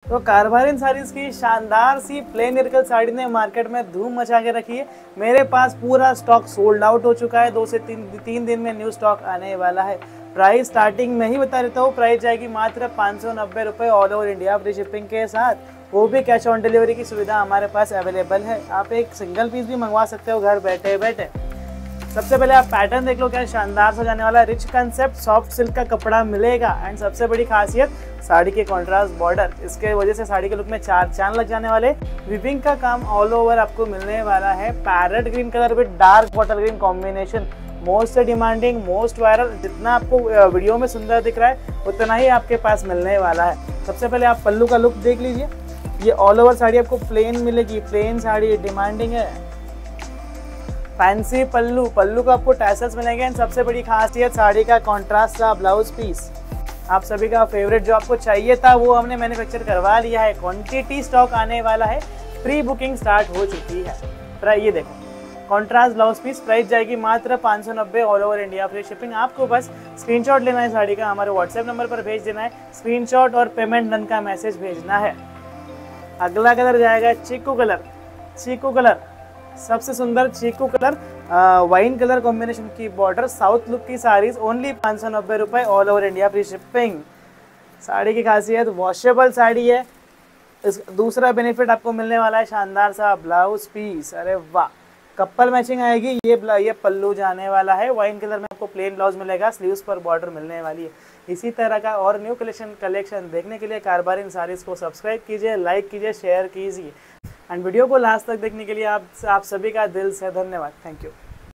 तो कारवारिन साड़ीज़ की शानदार सी प्लेन इरकल साड़ी ने मार्केट में धूम मचा के रखी है। मेरे पास पूरा स्टॉक सोल्ड आउट हो चुका है। 2 से 3 दिन में न्यू स्टॉक आने वाला है। प्राइस स्टार्टिंग में ही बता देता हूँ, प्राइस जाएगी मात्र 590 रुपये all over India free shipping के साथ। वो भी कैश ऑन डिलीवरी की सुविधा हमारे पास अवेलेबल है। आप एक सिंगल पीस भी मंगवा सकते हो घर बैठे बैठे। सबसे पहले आप पैटर्न देख लो, क्या शानदार सा जाने वाला रिच कंसेप्ट सॉफ्ट सिल्क का कपड़ा मिलेगा। एंड सबसे बड़ी खासियत साड़ी के कॉन्ट्रास्ट बॉर्डर, इसके वजह से साड़ी के लुक में 4 चांद लग जाने वाले। विविंग का काम ऑल ओवर आपको मिलने वाला है। Parrot green colour with dark bottle green combination, most demanding most viral. जितना आपको वीडियो में सुंदर दिख रहा है उतना ही आपके पास मिलने वाला है। सबसे पहले आप पल्लू का लुक देख लीजिए। ये ऑल ओवर साड़ी आपको प्लेन मिलेगी। प्लेन साड़ी डिमांडिंग है। फैंसी पल्लू, पल्लू का आपको टैसल्स मिलेंगे। एंड सबसे बड़ी खासियत साड़ी का कॉन्ट्रास्ट सा ब्लाउज पीस। आप सभी का फेवरेट जो आपको चाहिए था वो हमने मैन्युफैक्चर करवा लिया है। क्वांटिटी स्टॉक आने वाला है। प्री बुकिंग स्टार्ट हो चुकी है। ये देखो कॉन्ट्रास्ट ब्लाउज पीस, प्राइस जाएगी मात्र 590 all over India free shipping. आपको बस स्क्रीनशॉट लेना है साड़ी का, हमारे व्हाट्सएप नंबर पर भेज देना है। स्क्रीनशॉट और पेमेंट डन का मैसेज भेजना है। अगला कलर जाएगा चीकू कलर। चीकू कलर सबसे सुंदर चीकू कलर, वाइन कलर कॉम्बिनेशन की बॉर्डर, साउथ लुक की साड़ीज ओनली 590 रुपये all over India free shipping. Sari की खासियत वॉशेबल साड़ी है। इस दूसरा बेनिफिट आपको मिलने वाला है शानदार सा ब्लाउज पीस। अरे वाह, कपल मैचिंग आएगी। ये पल्लू जाने वाला है। वाइन कलर में आपको प्लेन ब्लाउज मिलेगा, स्लीव्स पर बॉर्डर मिलने वाली है। इसी तरह का और न्यू कलेक्शन देखने के लिए कारवारिन साड़ीज़ को सब्सक्राइब कीजिए, लाइक कीजिए, शेयर कीजिए। एंड वीडियो को लास्ट तक देखने के लिए आप सभी का दिल से धन्यवाद। Thank you.